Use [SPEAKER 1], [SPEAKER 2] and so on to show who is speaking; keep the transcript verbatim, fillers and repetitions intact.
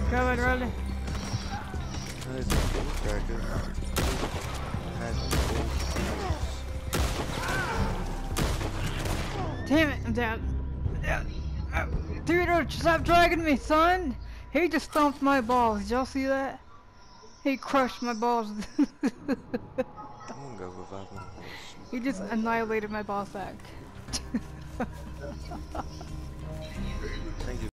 [SPEAKER 1] Coming, running.
[SPEAKER 2] There's a bullcracker. Has
[SPEAKER 1] Damn it, I'm down. Yeah. Uh, Dude, stop dragging me, son! He just stomped my balls. Did y'all see that? He crushed my balls.
[SPEAKER 2] I'm gonna go revive my horse.
[SPEAKER 1] He just annihilated my ball sack.
[SPEAKER 2] Thank you.